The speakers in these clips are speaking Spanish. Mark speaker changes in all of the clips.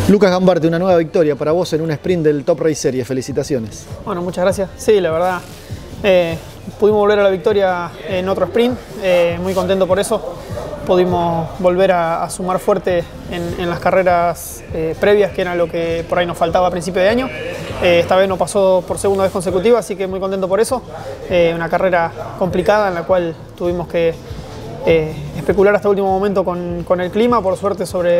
Speaker 1: Lucas Gambarte, una nueva victoria para vos en un sprint del Top Race Series. Felicitaciones.
Speaker 2: Bueno, muchas gracias. Sí, la verdad, pudimos volver a la victoria en otro sprint, muy contento por eso. Pudimos volver a sumar fuerte en las carreras previas, que era lo que por ahí nos faltaba a principio de año. Esta vez nos pasó por segunda vez consecutiva, así que muy contento por eso. Una carrera complicada en la cual tuvimos que especular hasta el último momento con el clima. Por suerte sobre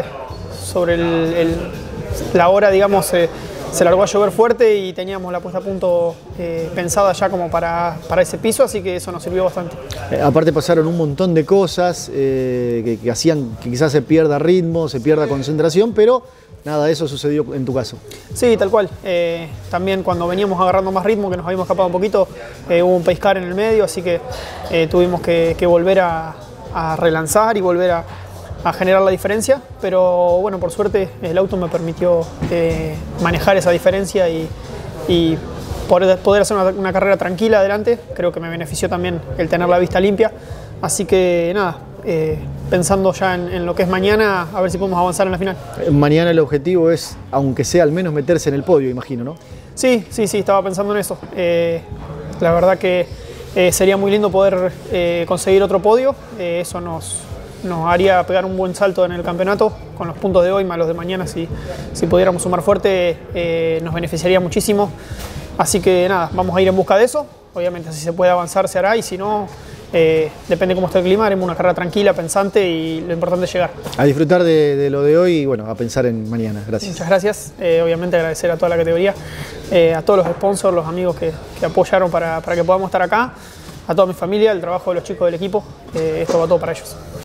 Speaker 2: la hora, digamos, se largó a llover fuerte y teníamos la puesta a punto pensada ya como para ese piso, así que eso nos sirvió bastante.
Speaker 1: Aparte pasaron un montón de cosas que hacían que quizás se pierda ritmo, se pierda concentración, pero nada de eso sucedió en tu caso.
Speaker 2: Sí, tal cual. También cuando veníamos agarrando más ritmo, que nos habíamos escapado un poquito, hubo un pace car en el medio, así que tuvimos que volver a relanzar y volver a generar la diferencia, pero bueno, por suerte el auto me permitió manejar esa diferencia y poder hacer una carrera tranquila adelante. Creo que me benefició también el tener la vista limpia, así que nada, pensando ya en lo que es mañana, a ver si podemos avanzar en la final.
Speaker 1: Mañana el objetivo es, aunque sea al menos meterse en el podio, imagino, ¿no?
Speaker 2: Sí, estaba pensando en eso. La verdad que sería muy lindo poder conseguir otro podio, eso nos haría pegar un buen salto en el campeonato con los puntos de hoy más los de mañana. Si pudiéramos sumar fuerte, nos beneficiaría muchísimo. Así que nada, vamos a ir en busca de eso. Obviamente si se puede avanzar se hará, y si no, depende cómo esté el clima, haremos una carrera tranquila, pensante, y lo importante es llegar.
Speaker 1: A disfrutar de lo de hoy y bueno, a pensar en mañana. Gracias.
Speaker 2: Muchas gracias. Obviamente agradecer a toda la categoría, a todos los sponsors, los amigos que apoyaron para que podamos estar acá, a toda mi familia, el trabajo de los chicos del equipo. Esto va todo para ellos.